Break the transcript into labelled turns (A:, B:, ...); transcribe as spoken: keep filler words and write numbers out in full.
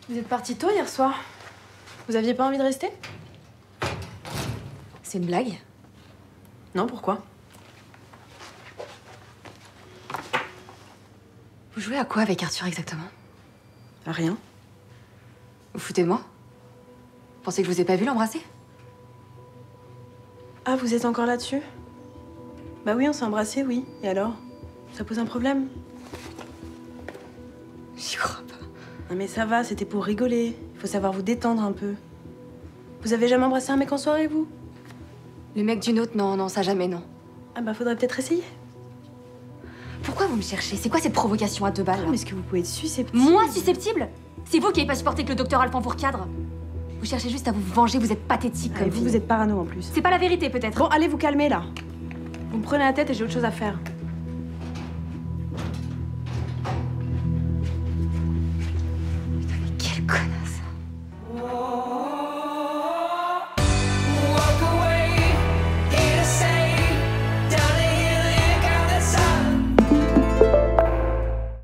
A: Vous êtes parti tôt hier soir. Vous aviez pas envie de rester?
B: C'est une blague?
A: Non, pourquoi?
B: Vous jouez à quoi avec Arthur exactement?
A: À rien.
B: Vous foutez de moi? Vous pensez que je vous ai pas vu l'embrasser?
A: Ah, vous êtes encore là-dessus? Bah oui, on s'est embrassés, oui. Et alors? Ça pose un problème?
B: J'y crois pas.
A: Non mais ça va, c'était pour rigoler. Il faut savoir vous détendre un peu. Vous avez jamais embrassé un mec en soirée, vous?
B: Le mec d'une autre, non, non, ça jamais, non.
A: Ah bah faudrait peut-être essayer.
B: Pourquoi vous me cherchez? C'est quoi cette provocation à deux balles?
A: Ah, mais est-ce que vous pouvez être susceptible?
B: Moi, susceptible? C'est vous qui n'avez pas supporté que le docteur Alphand vous recadre. Vous cherchez juste à vous venger, vous êtes pathétique
A: Ah,
B: comme
A: et vous,
B: fille.
A: vous êtes parano en plus.
B: C'est pas la vérité, peut-être.
A: Bon, allez vous calmer là. Vous me prenez la tête et j'ai autre chose à faire.